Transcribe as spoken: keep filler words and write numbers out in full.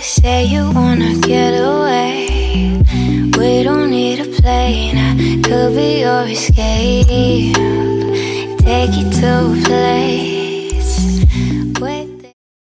say you wanna get away. We don't need a plane, I could be your escape. Take you to a place